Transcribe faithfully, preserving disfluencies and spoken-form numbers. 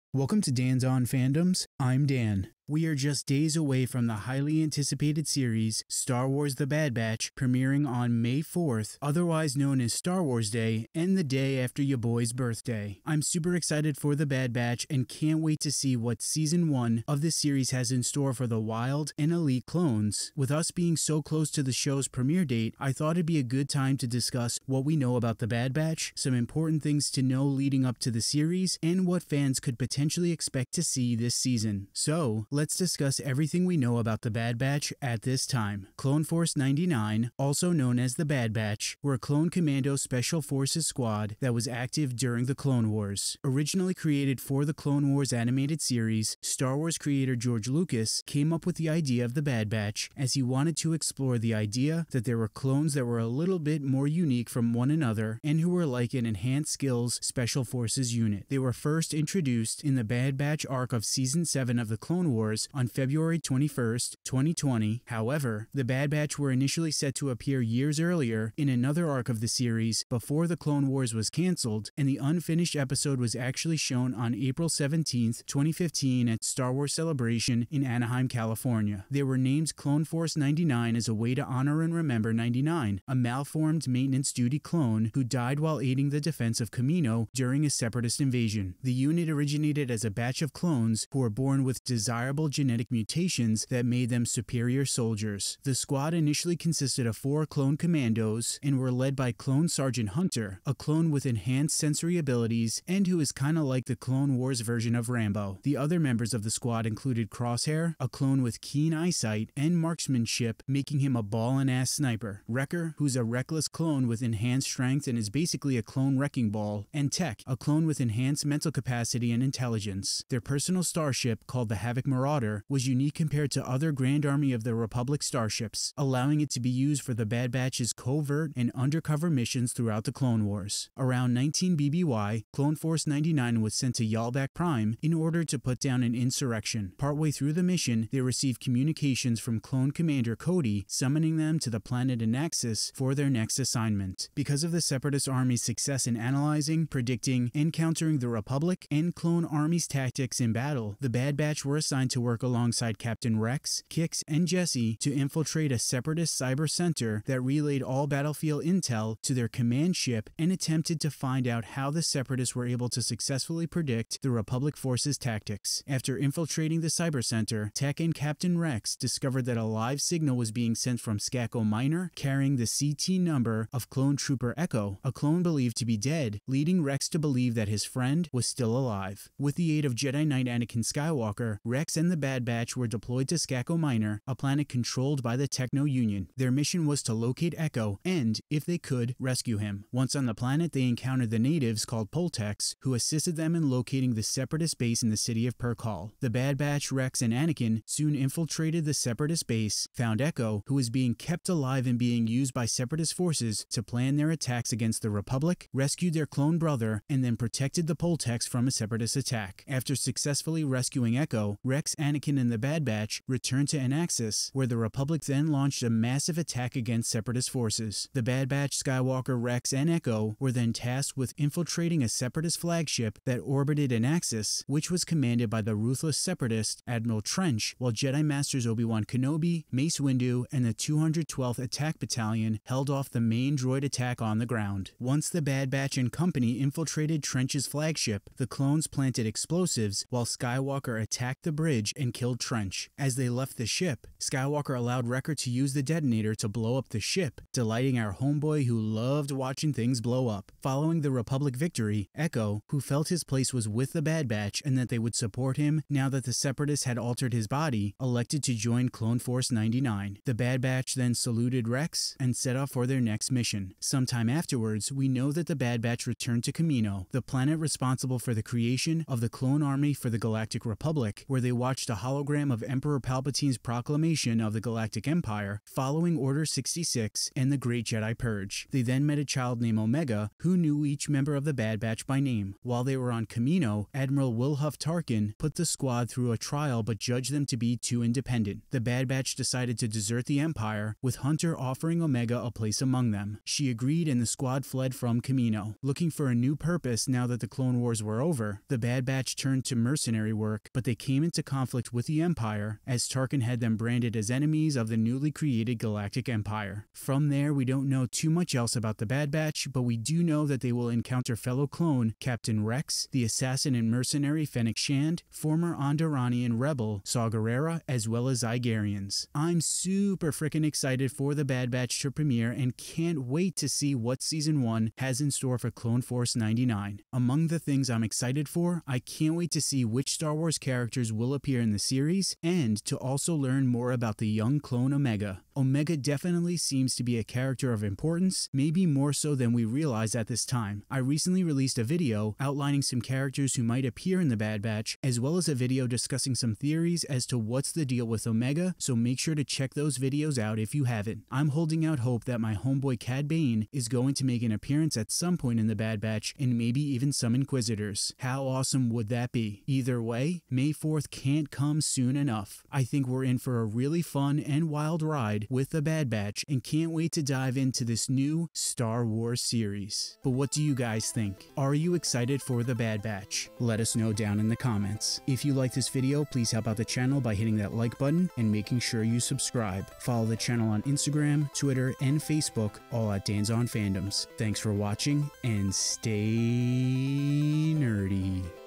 Welcome to Dan's On Fandoms. I'm Dan. We are just days away from the highly anticipated series Star Wars The Bad Batch premiering on May fourth, otherwise known as Star Wars Day and the day after your boy's birthday. I'm super excited for The Bad Batch and can't wait to see what Season one of this series has in store for the wild and elite clones. With us being so close to the show's premiere date, I thought it'd be a good time to discuss what we know about The Bad Batch, some important things to know leading up to the series, and what fans could potentially expect to see this season. So, let's discuss everything we know about the Bad Batch at this time. Clone Force ninety-nine, also known as the Bad Batch, were a clone commando special forces squad that was active during the Clone Wars. Originally created for the Clone Wars animated series, Star Wars creator George Lucas came up with the idea of the Bad Batch as he wanted to explore the idea that there were clones that were a little bit more unique from one another and who were like an enhanced skills special forces unit. They were first introduced in the Bad Batch arc of Season seven of the Clone Wars on February twenty-first, twenty twenty. However, the Bad Batch were initially set to appear years earlier in another arc of the series before the Clone Wars was cancelled, and the unfinished episode was actually shown on April seventeenth, twenty fifteen at Star Wars Celebration in Anaheim, California. They were named Clone Force ninety-nine as a way to honor and remember ninety-nine, a malformed maintenance duty clone who died while aiding the defense of Kamino during a separatist invasion. The unit originated as a batch of clones who were born with desirable genetic mutations that made them superior soldiers. The squad initially consisted of four clone commandos and were led by Clone Sergeant Hunter, a clone with enhanced sensory abilities and who is kinda like the Clone Wars version of Rambo. The other members of the squad included Crosshair, a clone with keen eyesight and marksmanship, making him a ball-and-ass sniper, Wrecker, who's a reckless clone with enhanced strength and is basically a clone wrecking ball, and Tech, a clone with enhanced mental capacity and intelligence. Their personal starship, called the Havoc Marauder, was unique compared to other Grand Army of the Republic starships, allowing it to be used for the Bad Batch's covert and undercover missions throughout the Clone Wars. Around nineteen B B Y, Clone Force ninety-nine was sent to Yalbac Prime in order to put down an insurrection. Partway through the mission, they received communications from Clone Commander Cody summoning them to the planet Anaxis for their next assignment. Because of the Separatist Army's success in analyzing, predicting, and countering the Republic and Clone Army's tactics in battle, the Bad Batch were assigned to work alongside Captain Rex, Kix, and Jesse to infiltrate a separatist cyber center that relayed all battlefield intel to their command ship and attempted to find out how the separatists were able to successfully predict the Republic forces' tactics. After infiltrating the cyber center, Tech and Captain Rex discovered that a live signal was being sent from Skako Minor carrying the C T number of Clone Trooper Echo, a clone believed to be dead, leading Rex to believe that his friend was still alive. With the aid of Jedi Knight Anakin Skywalker, Rex and the Bad Batch were deployed to Skako Minor, a planet controlled by the Techno Union. Their mission was to locate Echo and, if they could, rescue him. Once on the planet, they encountered the natives called Poltex, who assisted them in locating the Separatist base in the city of Perkal. The Bad Batch, Rex, and Anakin soon infiltrated the Separatist base, found Echo, who was being kept alive and being used by Separatist forces to plan their attacks against the Republic, rescued their clone brother, and then protected the Poltex from a Separatist attack. After successfully rescuing Echo, Rex, Anakin, and the Bad Batch returned to Anaxis, where the Republic then launched a massive attack against Separatist forces. The Bad Batch, Skywalker, Rex, and Echo were then tasked with infiltrating a Separatist flagship that orbited Anaxis, which was commanded by the ruthless Separatist Admiral Trench, while Jedi Masters Obi-Wan Kenobi, Mace Windu, and the two hundred twelfth Attack Battalion held off the main droid attack on the ground. Once the Bad Batch and company infiltrated Trench's flagship, the clones planted explosives while Skywalker attacked the bridge and killed Trench. As they left the ship, Skywalker allowed Wrecker to use the detonator to blow up the ship, delighting our homeboy who loved watching things blow up. Following the Republic victory, Echo, who felt his place was with the Bad Batch and that they would support him now that the Separatists had altered his body, elected to join Clone Force ninety-nine. The Bad Batch then saluted Rex and set off for their next mission. Sometime afterwards, we know that the Bad Batch returned to Kamino, the planet responsible for the creation of the clone army for the Galactic Republic, where they watched watched a hologram of Emperor Palpatine's proclamation of the Galactic Empire following Order sixty-six and the Great Jedi Purge. They then met a child named Omega who knew each member of the Bad Batch by name. While they were on Kamino, Admiral Wilhuff Tarkin put the squad through a trial but judged them to be too independent. The Bad Batch decided to desert the Empire, with Hunter offering Omega a place among them. She agreed and the squad fled from Kamino. Looking for a new purpose now that the Clone Wars were over, the Bad Batch turned to mercenary work, but they came into conflict with the Empire as Tarkin had them branded as enemies of the newly created Galactic Empire. From there, we don't know too much else about the Bad Batch, but we do know that they will encounter fellow clone Captain Rex, the assassin and mercenary Fennec Shand, former Onderanian rebel Saw Gerrera, as well as Ygarians. I'm super freaking excited for the Bad Batch to premiere and can't wait to see what Season one has in store for Clone Force ninety-nine. Among the things I'm excited for, I can't wait to see which Star Wars characters will appear in the series, and to also learn more about the young clone Omega. Omega definitely seems to be a character of importance, maybe more so than we realize at this time. I recently released a video outlining some characters who might appear in the Bad Batch, as well as a video discussing some theories as to what's the deal with Omega, so make sure to check those videos out if you haven't. I'm holding out hope that my homeboy Cad Bane is going to make an appearance at some point in the Bad Batch, and maybe even some Inquisitors. How awesome would that be? Either way, May fourth can't come soon enough. I think we're in for a really fun and wild ride with the Bad Batch, and can't wait to dive into this new Star Wars series. But what do you guys think? Are you excited for the Bad Batch? Let us know down in the comments. If you like this video, please help out the channel by hitting that like button and making sure you subscribe. Follow the channel on Instagram, Twitter, and Facebook, all at Dan's On Fandoms. Thanks for watching, and stay nerdy.